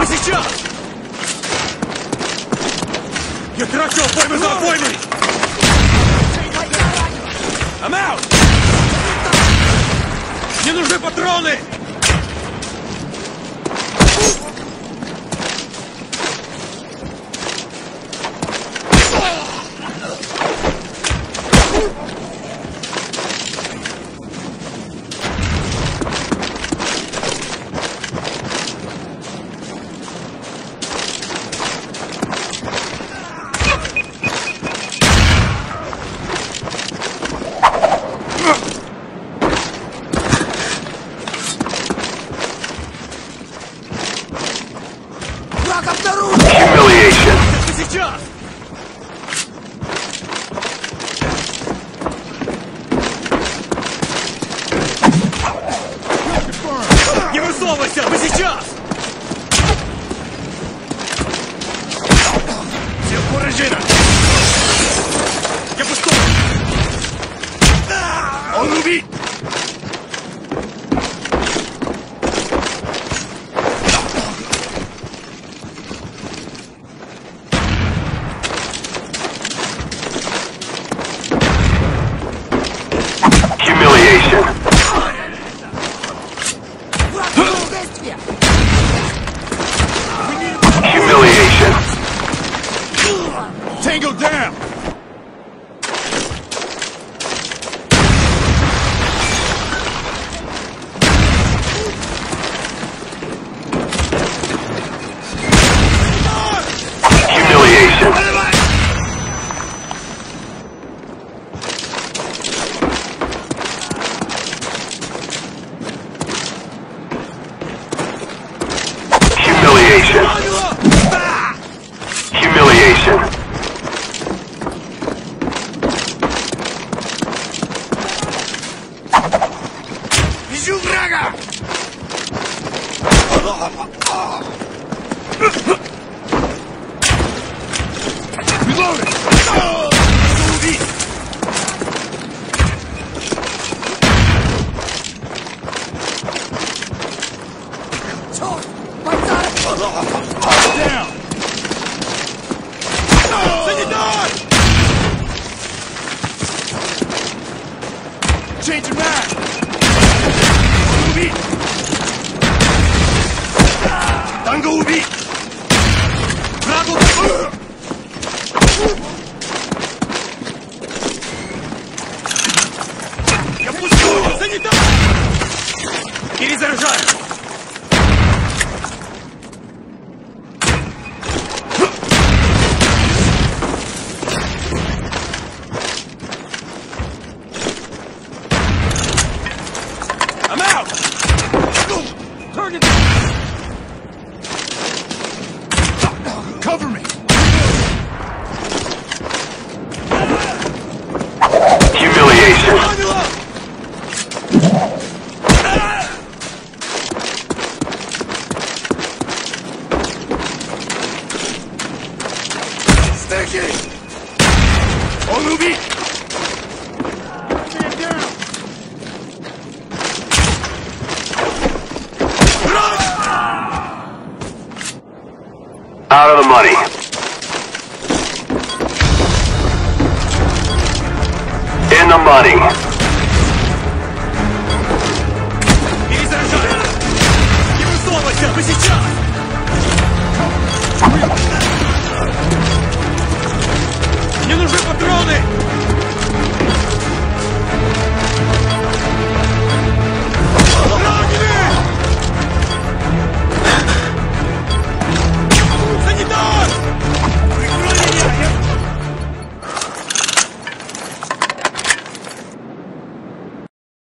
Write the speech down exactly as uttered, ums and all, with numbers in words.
Вы сейчас! Я трачу обоймы за обоймой! I'm out! Мне нужны патроны! Humiliation. Сейчас! Не высовывайся! Вы сейчас! Все порожено! Я пустой! Он убит! Humiliation. Humiliation. Tango down! Humiliation. Humiliation. Humiliation. Вижу врага! Reloading! Убить! Down! Санитар! Changing back! Убить! Танго убить! Врагу! Я пустую! Санитар! Перезаряжаю! I'm out! Turn it! Cover me! Humiliation. Sticky! Он убит! Out of the money. In the money.